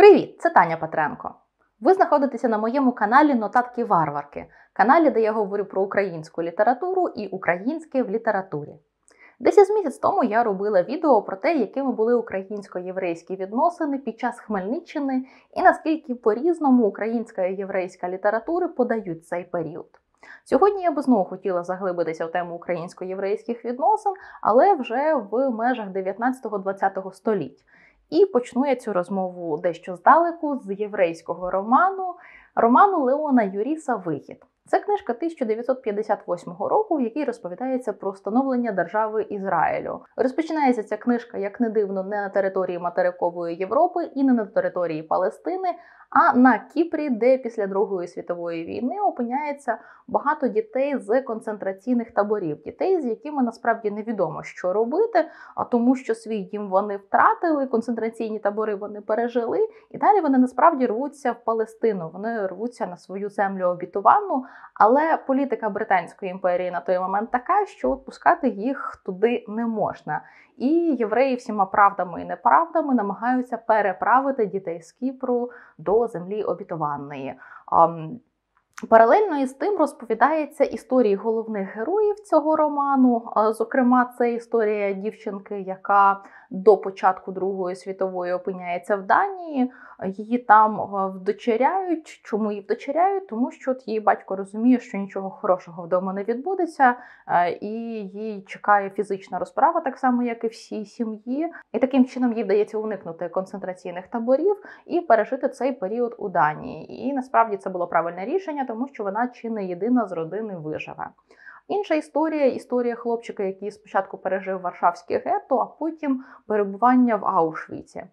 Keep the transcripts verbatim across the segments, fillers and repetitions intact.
Привіт! Це Таня Петренко. Ви знаходитеся на моєму каналі Нотатки Варварки, каналі, де я говорю про українську літературу і українське в літературі. Десь із місяць тому я робила відео про те, якими були українсько-єврейські відносини під час Хмельниччини і наскільки по-різному українська і єврейська літератури подають цей період. Сьогодні я би знову хотіла заглибитися в тему українсько-єврейських відносин, але вже в межах дев'ятнадцятого-двадцятого століть. І почну я цю розмову дещо здалеку з єврейського роману, роману Леона Юріса «Вихід». Це книжка тисяча дев'ятсот п'ятдесят восьмого року, в якій розповідається про встановлення держави Ізраїлю. Розпочинається ця книжка, як не дивно, не на території материкової Європи і не на території Палестини, а на Кіпрі, де після Другої світової війни опиняється багато дітей з концентраційних таборів. Дітей, з якими насправді невідомо, що робити, а тому що свій дім вони втратили, концентраційні табори вони пережили, і далі вони насправді рвуться в Палестину, вони рвуться на свою землю обітовану, але політика Британської імперії на той момент така, що відпускати їх туди не можна. І євреї всіма правдами і неправдами намагаються переправити дітей з Кіпру до землі обітованої. Паралельно із тим розповідається історії головних героїв цього роману. Зокрема, це історія дівчинки, яка до початку Другої світової опиняється в Данії. Її там вдочеряють. Чому її вдочеряють? Тому що от її батько розуміє, що нічого хорошого вдома не відбудеться, і їй чекає фізична розправа, так само, як і всій сім'ї. І таким чином їй вдається уникнути концентраційних таборів і пережити цей період у Данії. І насправді це було правильне рішення, тому що вона чи не єдина з родини виживе. Інша історія – історія хлопчика, який спочатку пережив Варшавське гетто, а потім перебування в Аушвіці.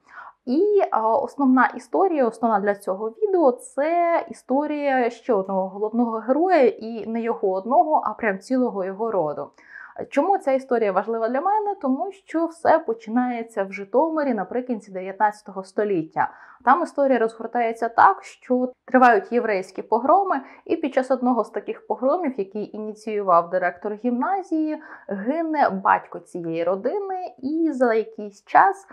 І а, основна історія, основна для цього відео – це історія ще одного головного героя, і не його одного, а прям цілого його роду. Чому ця історія важлива для мене? Тому що все починається в Житомирі наприкінці дев'ятнадцятого століття. Там історія розгортається так, що тривають єврейські погроми, і під час одного з таких погромів, який ініціював директор гімназії, гине батько цієї родини, і за якийсь час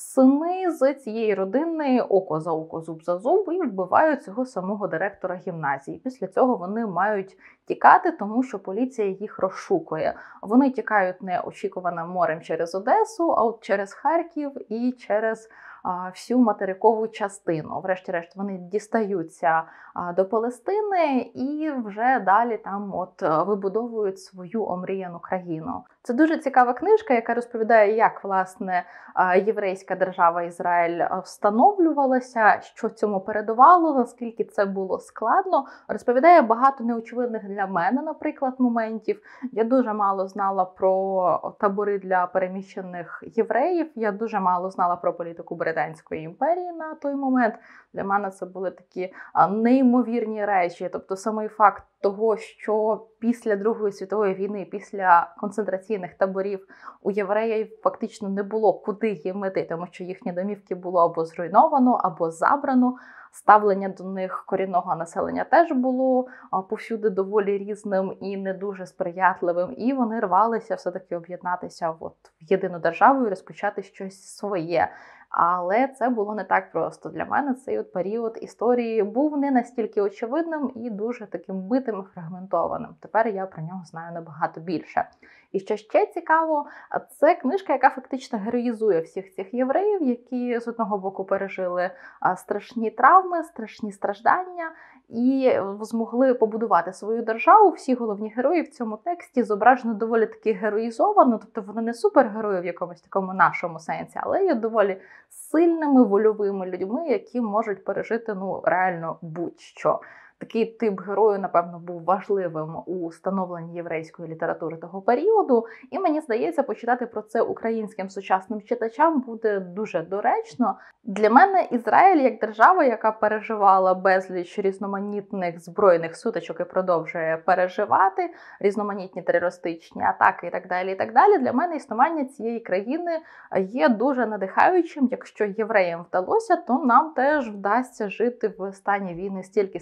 сини з цієї родини око за око, зуб за зуб, і вбивають цього самого директора гімназії. Після цього вони мають тікати, тому що поліція їх розшукує. Вони тікають не очікуваним морем через Одесу, а от через Харків і через а, всю материкову частину. Врешті-решт вони дістаються а, до Палестини і вже далі там от вибудовують свою омріяну країну. Це дуже цікава книжка, яка розповідає, як, власне, єврейська держава Ізраїль встановлювалася, що цьому передувало, наскільки це було складно. Розповідає багато неочевидних для мене, наприклад, моментів. Я дуже мало знала про табори для переміщених євреїв, я дуже мало знала про політику Британської імперії на той момент. Для мене це були такі неймовірні речі. Тобто самий факт того, що після Другої світової війни, після концентраційних таборів у євреїв фактично не було куди їм іти, тому що їхні домівки було або зруйновано, або забрано. Ставлення до них корінного населення теж було повсюди доволі різним і не дуже сприятливим. І вони рвалися все-таки об'єднатися от в єдину державу і розпочати щось своє. Але це було не так просто. Для мене цей от період історії був не настільки очевидним і дуже таким битим і фрагментованим. Тепер я про нього знаю набагато більше. І що ще цікаво, це книжка, яка фактично героїзує всіх цих євреїв, які з одного боку пережили страшні травми, страшні страждання і змогли побудувати свою державу. Всі головні герої в цьому тексті зображено доволі таки героїзовано, тобто вони не супергерої в якомусь такому нашому сенсі, але є доволі сильними, вольовими людьми, які можуть пережити ну реально будь-що. Такий тип герою, напевно, був важливим у становленні єврейської літератури того періоду. І мені здається, почитати про це українським сучасним читачам буде дуже доречно. Для мене Ізраїль як держава, яка переживала безліч різноманітних збройних сутичок і продовжує переживати, різноманітні терористичні атаки і так далі, і так далі, для мене існування цієї країни є дуже надихаючим. Якщо євреям вдалося, то нам теж вдасться жити в стані війни стільки, скільки це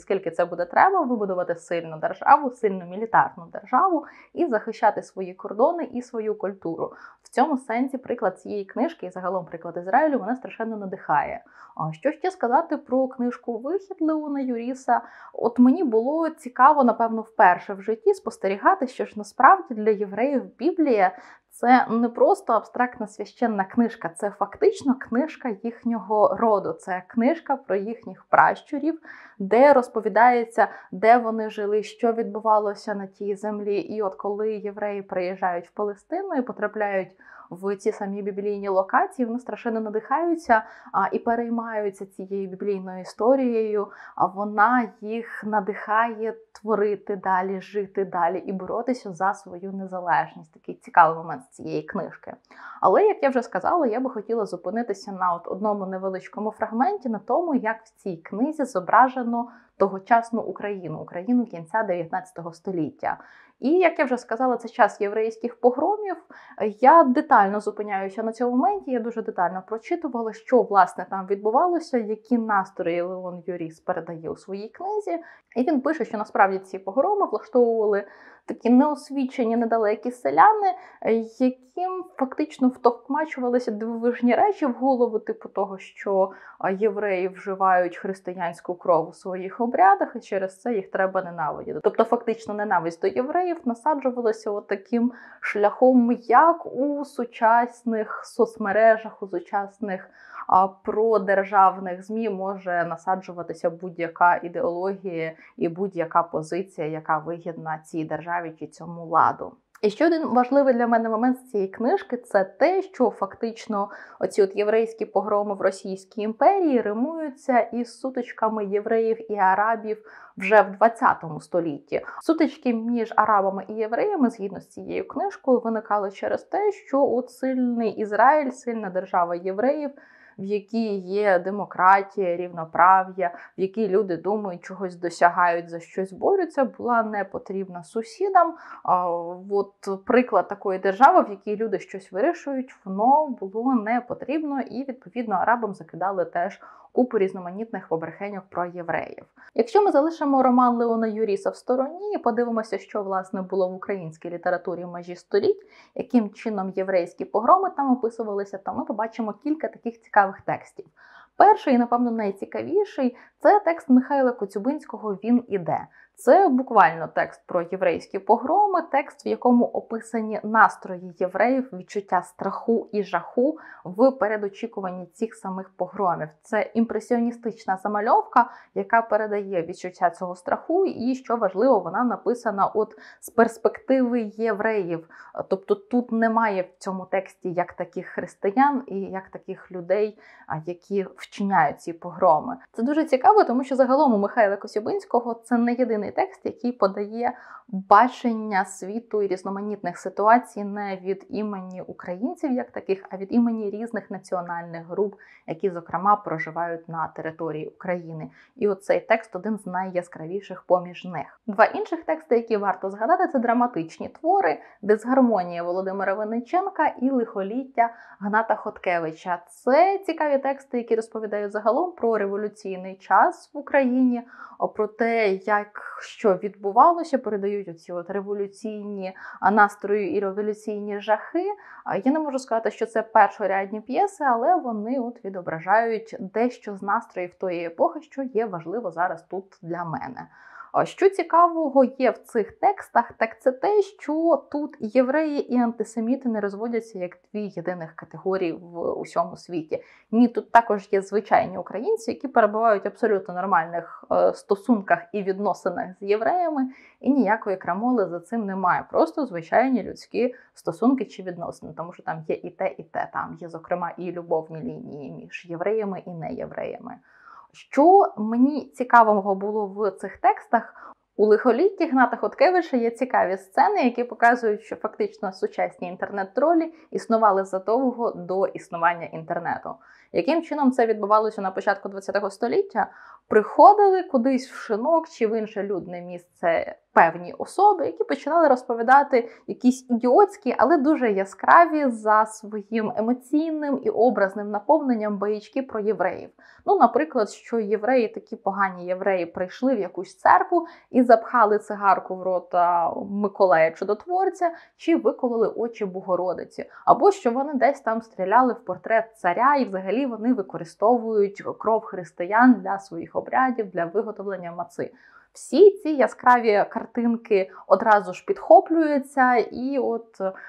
це буде треба, вибудувати сильну державу, сильну мілітарну державу і захищати свої кордони і свою культуру. В цьому сенсі приклад цієї книжки і загалом приклад Ізраїлю мене страшенно надихає. А що ще сказати про книжку «Вихід» Леона Юріса? От мені було цікаво, напевно, вперше в житті спостерігати, що ж насправді для євреїв Біблія – це не просто абстрактна священна книжка, це фактично книжка їхнього роду, це книжка про їхніх пращурів, де розповідається, де вони жили, що відбувалося на тій землі. І от коли євреї приїжджають в Палестину і потрапляють в ці самі біблійні локації, вони страшенно надихаються а, і переймаються цією біблійною історією, а вона їх надихає творити далі, жити далі і боротися за свою незалежність. Такий цікавий момент з цієї книжки. Але, як я вже сказала, я би хотіла зупинитися на от одному невеличкому фрагменті, на тому, як в цій книзі зображено тогочасну Україну, Україну кінця дев'ятнадцятого століття. І, як я вже сказала, це час єврейських погромів. Я детально зупиняюся на цьому моменті, я дуже детально прочитувала, що, власне, там відбувалося, які настрої Леон Юріс передає у своїй книзі. І він пише, що насправді ці погроми влаштовували такі неосвічені, недалекі селяни, яким фактично втовкмачувалися дивовижні речі в голову, типу того, що євреї вживають християнську кров у своїх обрядах, і через це їх треба ненавидіти. Тобто фактично ненависть до євреїв насаджувалася от таким шляхом, як у сучасних соцмережах, у сучасних а, продержавних ЗМІ може насаджуватися будь-яка ідеологія і будь-яка позиція, яка вигідна цій державі чи цьому ладу. І ще один важливий для мене момент з цієї книжки – це те, що фактично оці от єврейські погроми в Російській імперії римуються із сутичками євреїв і арабів вже в двадцятому столітті. Сутички між арабами і євреями, згідно з цією книжкою, виникали через те, що от сильний Ізраїль, сильна держава євреїв, в якій є демократія, рівноправ'я, в якій люди думають, чогось досягають, за щось борються, була не потрібна сусідам. А, от приклад такої держави, в якій люди щось вирішують, воно було не потрібно, і, відповідно, арабам закидали теж купу різноманітних побрехеньок про євреїв. Якщо ми залишимо роман Леона Юріса в стороні і подивимося, що, власне, було в українській літературі межі століть, яким чином єврейські погроми там описувалися, то ми побачимо кілька таких цікавих текстів. Перший, і, напевно, найцікавіший – це текст Михайла Коцюбинського «Він іде». Це буквально текст про єврейські погроми, текст, в якому описані настрої євреїв, відчуття страху і жаху в передочікуванні цих самих погромів. Це імпресіоністична замальовка, яка передає відчуття цього страху, і, що важливо, вона написана от з перспективи євреїв. Тобто тут немає в цьому тексті як таких християн і як таких людей, які вчиняють ці погроми. Це дуже цікаво, тому що загалом у Михайла Коцюбинського це не єдиний текст, який подає бачення світу і різноманітних ситуацій не від імені українців як таких, а від імені різних національних груп, які, зокрема, проживають на території України. І оцей текст один з найяскравіших поміж них. Два інших тексти, які варто згадати, це драматичні твори «Дисгармонія» Володимира Винниченка і «Лихоліття» Гната Хоткевича. Це цікаві тексти, які розповідають загалом про революційний час в Україні, про те, як що відбувалося, передають оці от революційні настрої і революційні жахи. Я не можу сказати, що це першорядні п'єси, але вони от відображають дещо з настроїв тої епохи, що є важливо зараз тут для мене. Що цікавого є в цих текстах, так це те, що тут євреї і антисеміти не розводяться як дві єдиних категорії в усьому світі. Ні, тут також є звичайні українці, які перебувають в абсолютно нормальних е, стосунках і відносинах з євреями, і ніякої крамоли за цим немає. Просто звичайні людські стосунки чи відносини, тому що там є і те, і те. Там є, зокрема, і любовні лінії між євреями і неєвреями. Що мені цікавого було в цих текстах? У «Лихолітті» Гната Хоткевича є цікаві сцени, які показують, що фактично сучасні інтернет-тролі існували задовго до існування інтернету. Яким чином це відбувалося на початку ХХ століття? Приходили кудись в Шинок чи в інше людне місце певні особи, які починали розповідати якісь ідіотські, але дуже яскраві за своїм емоційним і образним наповненням баєчки про євреїв. Ну, наприклад, що євреї, такі погані євреї, прийшли в якусь церкву і запхали цигарку в рота Миколая Чудотворця, чи викололи очі Богородиці. Або що вони десь там стріляли в портрет царя, і взагалі вони використовують кров християн для своїх обрядів, для виготовлення маци. Всі ці яскраві картинки одразу ж підхоплюються і от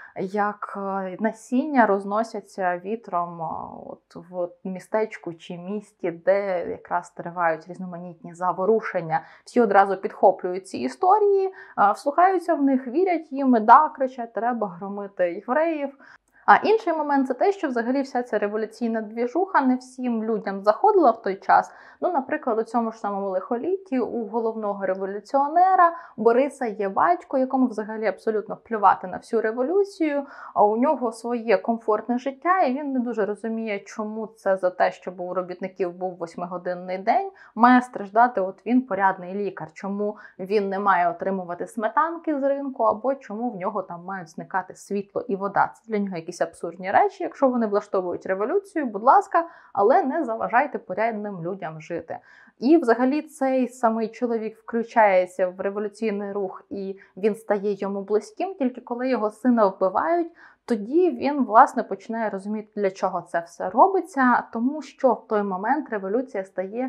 як насіння розносяться вітром от в містечку чи місті, де якраз тривають різноманітні заворушення. Всі одразу підхоплюють ці історії, вслухаються в них, вірять їм, да, кричать, треба громити євреїв. А інший момент – це те, що взагалі вся ця революційна двіжуха не всім людям заходила в той час. Ну, наприклад, у цьому ж самому лихолітті у головного революціонера Бориса є батько, якому взагалі абсолютно плювати на всю революцію, а у нього своє комфортне життя, і він не дуже розуміє, чому це за те, щоб у робітників був восьмигодинний день, має страждати от він, порядний лікар, чому він не має отримувати сметанки з ринку, або чому в нього там мають зникати світло і вода. Це для нього якісь абсурдні речі. Якщо вони влаштовують революцію, будь ласка, але не заважайте порядним людям жити. І взагалі цей самий чоловік включається в революційний рух і він стає йому близьким, тільки коли його сина вбивають, тоді він, власне, починає розуміти, для чого це все робиться, тому що в той момент революція стає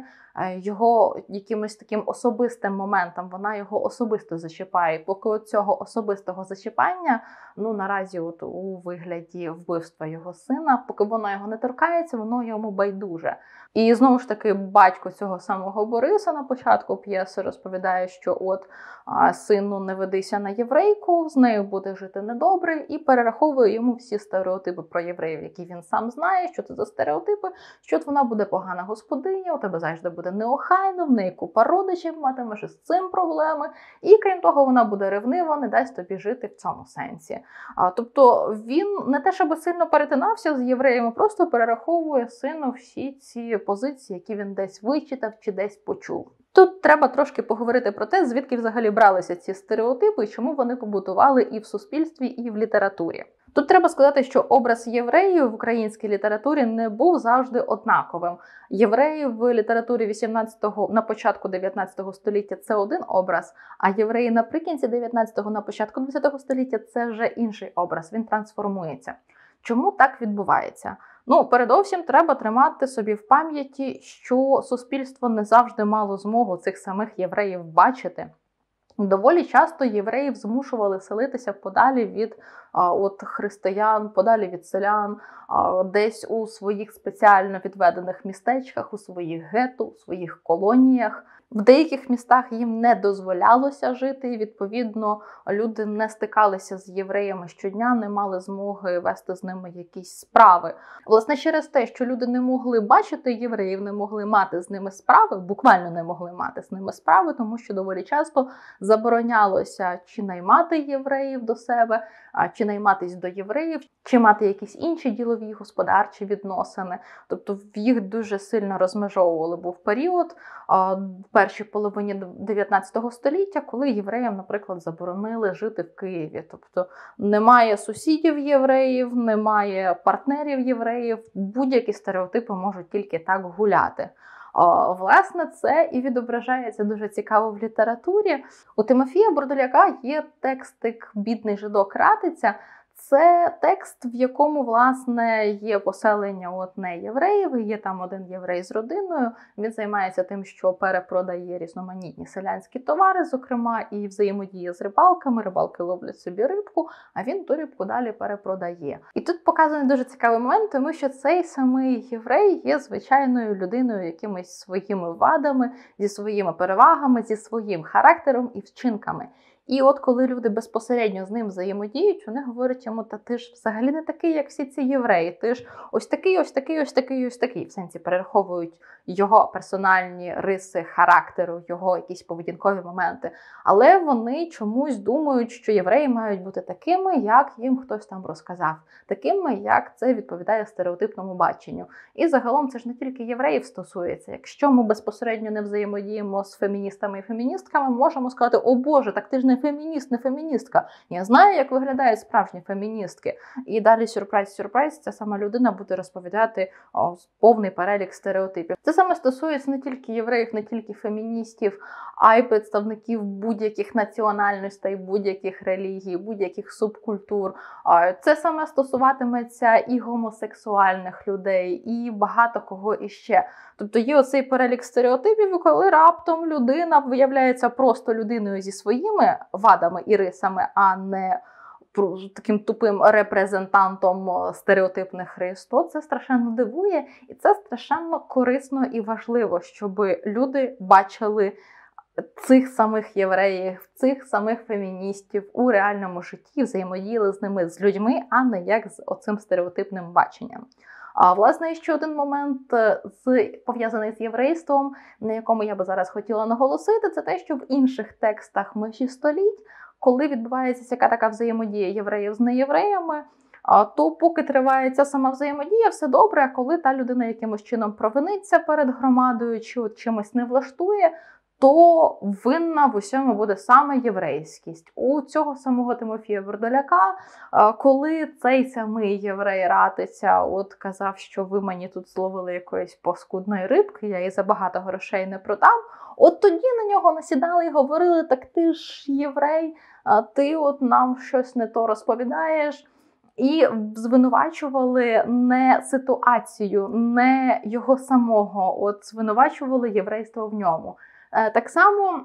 його якимось таким особистим моментом, вона його особисто зачіпає. Поки от цього особистого зачіпання, ну, наразі от у вигляді вбивства його сина, поки воно його не торкається, воно йому байдуже. І знову ж таки батько цього самого Бориса на початку п'єси розповідає, що от сину, не ведися на єврейку, з нею буде жити недобре, і перераховує йому всі стереотипи про євреїв, які він сам знає, що це за стереотипи, що вона буде погана господиня, у тебе завжди буде неохайно, в неї купа родичів, матимеш із цим проблеми, і крім того, вона буде ревнива, не дасть тобі жити в цьому сенсі. А, тобто він не те, щоб сильно перетинався з євреями, просто перераховує сину всі ці позиції, які він десь вичитав чи десь почув. Тут треба трошки поговорити про те, звідки взагалі бралися ці стереотипи і чому вони побутували і в суспільстві, і в літературі. Тут треба сказати, що образ євреїв в українській літературі не був завжди однаковим. Євреї в літературі вісімнадцятого, на початку дев'ятнадцятого століття – це один образ, а євреї наприкінці дев'ятнадцятого, на початку двадцятого століття – це вже інший образ, він трансформується. Чому так відбувається? Ну, передовсім треба тримати собі в пам'яті, що суспільство не завжди мало змогу цих самих євреїв бачити. Доволі часто євреїв змушували селитися подалі від а, от, християн, подалі від селян, а, десь у своїх спеціально відведених містечках, у своїх гетто, у своїх колоніях. В деяких містах їм не дозволялося жити, і, відповідно, люди не стикалися з євреями щодня, не мали змоги вести з ними якісь справи. Власне, через те, що люди не могли бачити євреїв, не могли мати з ними справи, буквально не могли мати з ними справи, тому що доволі часто заборонялося чи наймати євреїв до себе, чи найматись до євреїв, чи мати якісь інші ділові господарчі відносини. Тобто їх дуже сильно розмежовували. Був період в першій половині дев'ятнадцятого століття, коли євреям, наприклад, заборонили жити в Києві. Тобто немає сусідів євреїв, немає партнерів євреїв, будь-які стереотипи можуть тільки так гуляти. Власне, це і відображається дуже цікаво в літературі. У Тимофія Бурдуляка є текстик «Бідний жидок ратиця». Це текст, в якому, власне, є поселення от не євреїв, є там один єврей з родиною. Він займається тим, що перепродає різноманітні селянські товари, зокрема, і взаємодіє з рибалками. Рибалки ловлять собі рибку, а він ту рибку далі перепродає. І тут показаний дуже цікавий момент, тому що цей самий єврей є звичайною людиною, якимись своїми вадами, зі своїми перевагами, зі своїм характером і вчинками. І от коли люди безпосередньо з ним взаємодіють, вони говорять йому: та ти ж взагалі не такий, як всі ці євреї, ти ж ось такий, ось такий, ось такий, ось такий. В сенсі перераховують його персональні риси характеру, його якісь поведінкові моменти. Але вони чомусь думають, що євреї мають бути такими, як їм хтось там розказав, такими, як це відповідає стереотипному баченню. І загалом це ж не тільки євреїв стосується. Якщо ми безпосередньо не взаємодіємо з феміністами і феміністками, можемо сказати: о Боже, так ти ж не фемініст, не феміністка. Я знаю, як виглядають справжні феміністки. І далі сюрприз-сюрприз, ця сама людина буде розповідати о, повний перелік стереотипів. Це саме стосується не тільки євреїв, не тільки феміністів, а й представників будь-яких національностей, будь-яких релігій, будь-яких субкультур. Це саме стосуватиметься і гомосексуальних людей, і багато кого іще. Тобто є оцей перелік стереотипів, коли раптом людина виявляється просто людиною зі своїми вадами і рисами, а не таким тупим репрезентантом стереотипних рис, то це страшенно дивує, і це страшенно корисно і важливо, щоб люди бачили цих самих євреїв, цих самих феміністів у реальному житті, взаємодіяли з ними, з людьми, а не як з оцим стереотипним баченням. А, власне, ще один момент, з, пов'язаний з єврейством, на якому я би зараз хотіла наголосити, це те, що в інших текстах межі століть, коли відбувається яка така взаємодія євреїв з неєвреями, то поки триває ця сама взаємодія, все добре, а коли та людина якимось чином провиниться перед громадою, чи от чимось не влаштує, то винна в усьому буде саме єврейськість. У цього самого Тимофія Вердоляка, коли цей самий єврей Ратиця от казав, що ви мені тут зловили якоїсь паскудної рибки, я її за багато грошей не продам, от тоді на нього насідали і говорили: так ти ж єврей, а ти от нам щось не то розповідаєш. І звинувачували не ситуацію, не його самого, от звинувачували єврейство в ньому. Так само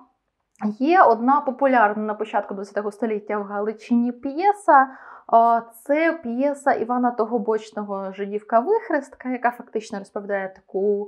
є одна популярна на початку ХХ століття в Галичині п'єса. Це п'єса Івана Тогобочного «Жидівка-вихрестка», яка фактично розповідає таку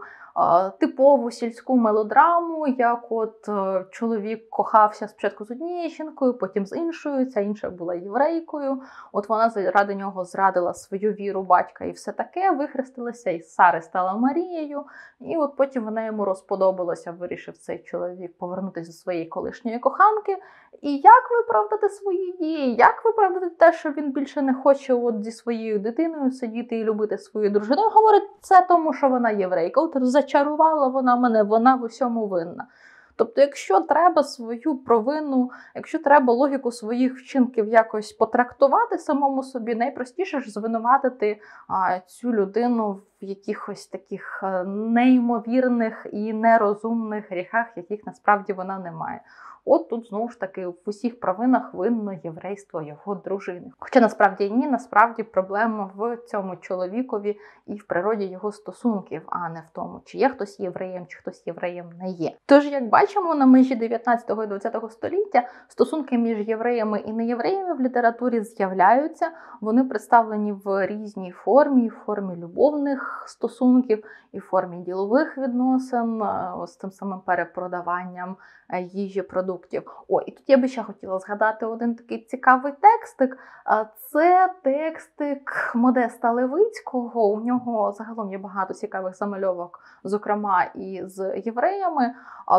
типову сільську мелодраму, як от чоловік кохався спочатку з однією жінкою, потім з іншою, ця інша була єврейкою, от вона заради нього зрадила свою віру батька і все таке, вихрестилася, із Сари стала Марією, і от потім вона йому розподобалася, вирішив цей чоловік повернутися до своєї колишньої коханки. І як виправдати свої дії, як виправдати те, що він більше не хоче от зі своєю дитиною сидіти і любити свою дружину? Він говорить, це тому, що вона єврейка. От зачарувала вона мене, вона в усьому винна. Тобто, якщо треба свою провину, якщо треба логіку своїх вчинків якось потрактувати самому собі, найпростіше ж звинуватити а, цю людину в якихось таких неймовірних і нерозумних гріхах, яких насправді вона не має. От тут, знову ж таки, в усіх провинах винно єврейство його дружини. Хоча насправді ні, насправді проблема в цьому чоловікові і в природі його стосунків, а не в тому, чи є хтось євреєм, чи хтось євреєм не є. Тож, як бачимо, на межі дев'ятнадцятого і ХХ століття стосунки між євреями і неєвреями в літературі з'являються. Вони представлені в різній формі, в формі любовних стосунків, і в формі ділових відносин, з тим самим перепродаванням їжі, продуктів. О, і тут я би ще хотіла згадати один такий цікавий текстик. Це текстик Модеста Левицького. У нього загалом є багато цікавих замальовок, зокрема і з євреями.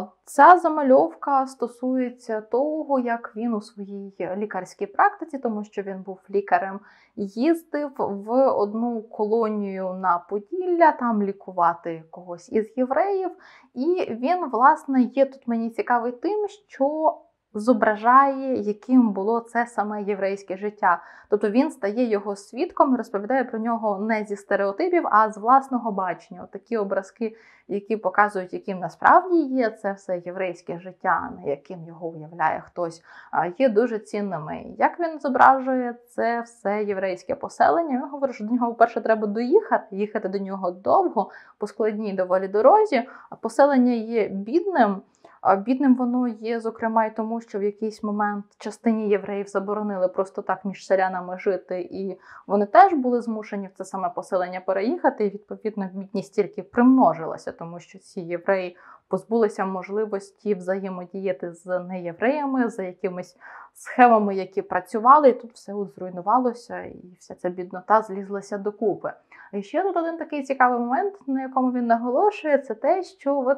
Ця замальовка стосується того, як він у своїй лікарській практиці, тому що він був лікарем, їздив в одну колонію на Поділля, там лікувати когось із євреїв. І він, власне, є тут мені цікавий тим, що зображає, яким було це саме єврейське життя. Тобто він стає його свідком і розповідає про нього не зі стереотипів, а з власного бачення. От такі образки, які показують, яким насправді є це все єврейське життя, не яким його уявляє хтось, є дуже цінними. Як він зображує це все єврейське поселення? Він говорить, що до нього вперше треба доїхати, їхати до нього довго, по складній доволі дорозі. Поселення є бідним. Бідним воно є, зокрема, і тому, що в якийсь момент частині євреїв заборонили просто так між селянами жити, і вони теж були змушені в це саме поселення переїхати, і, відповідно, бідність тільки примножилася, тому що ці євреї позбулися можливості взаємодіяти з неєвреями, за якимись схемами, які працювали, і тут все от зруйнувалося, і вся ця біднота злізлася докупи. І ще тут один такий цікавий момент, на якому він наголошує, це те, що от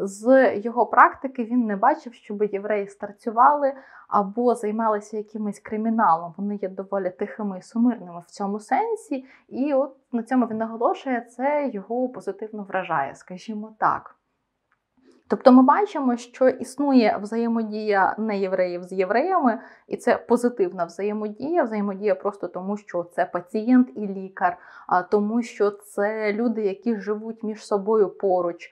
з його практики він не бачив, щоб євреї старцювали або займалися якимось криміналом. Вони є доволі тихими і сумирними в цьому сенсі, і от на цьому він наголошує, це його позитивно вражає, скажімо так. Тобто ми бачимо, що існує взаємодія неєвреїв з євреями, і це позитивна взаємодія, взаємодія просто тому, що це пацієнт і лікар, тому що це люди, які живуть між собою поруч.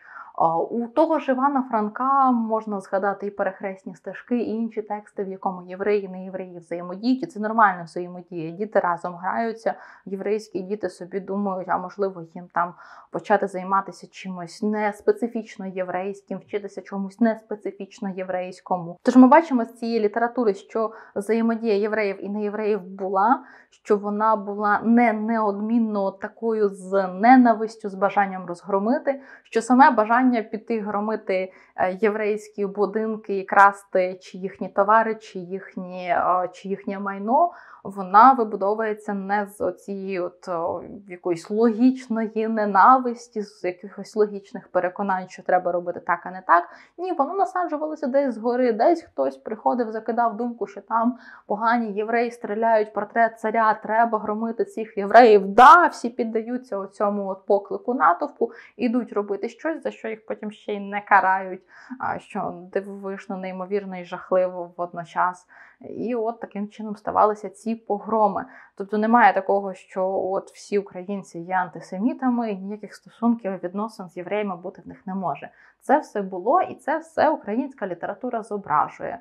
У того ж Івана Франка можна згадати і перехресні стежки, і інші тексти, в якому євреї і неєвреї взаємодіють. І це нормальна взаємодія. Діти разом граються, єврейські діти собі думають, а можливо їм там почати займатися чимось не специфічно єврейським, вчитися чомусь не специфічно єврейському. Тож ми бачимо з цієї літератури, що взаємодія євреїв і неєвреїв була, що вона була не неодмінно такою з ненавистю, з бажанням розгромити, що саме бажання піти громити єврейські будинки і красти чи їхні товари, чи, їхні, чи їхнє майно, вона вибудовується не з оцієї от якоїсь логічної ненависті, з якихось логічних переконань, що треба робити так, а не так. Ні, воно насаджувалося десь згори, десь хтось приходив, закидав думку, що там погані євреї стріляють портрет царя, треба громити цих євреїв. Да, всі піддаються оцьому от поклику натовпу, ідуть робити щось, за що їх потім ще й не карають, що дивовижно, неймовірно і жахливо водночас. І от таким чином ставалися ці погроми. Тобто немає такого, що от всі українці є антисемітами, і ніяких стосунків і відносин з євреями бути в них не може. Це все було, і це все українська література зображує.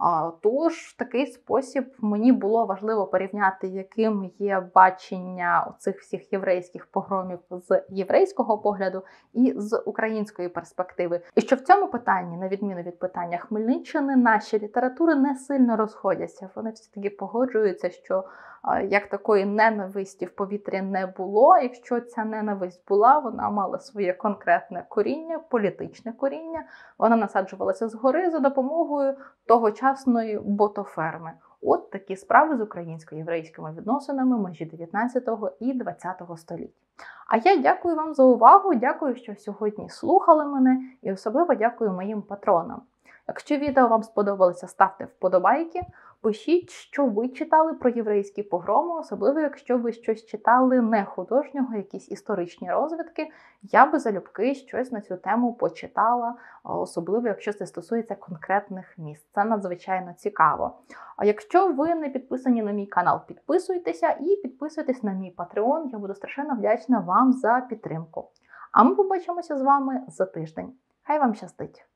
Тож в такий спосіб мені було важливо порівняти, яким є бачення цих всіх єврейських погромів з єврейського погляду і з української перспективи. І що в цьому питанні, на відміну від питання Хмельниччини, наші літератури не сильно розходяться. Вони всі таки погоджуються, що як такої ненависті в повітрі не було. Якщо ця ненависть була, вона мала своє конкретне коріння, політичне коріння. Вона насаджувалася згори за допомогою тогочасної ботоферми. От такі справи з українсько-єврейськими відносинами межі дев'ятнадцятого і двадцятого століть. А я дякую вам за увагу, дякую, що сьогодні слухали мене, і особливо дякую моїм патронам. Якщо відео вам сподобалося, ставте вподобайки, пишіть, що ви читали про єврейські погроми, особливо якщо ви щось читали не художнього, якісь історичні розвідки. Я би залюбки щось на цю тему почитала, особливо якщо це стосується конкретних міст. Це надзвичайно цікаво. А якщо ви не підписані на мій канал, підписуйтеся і підписуйтесь на мій Patreon. Я буду страшенно вдячна вам за підтримку. А ми побачимося з вами за тиждень. Хай вам щастить!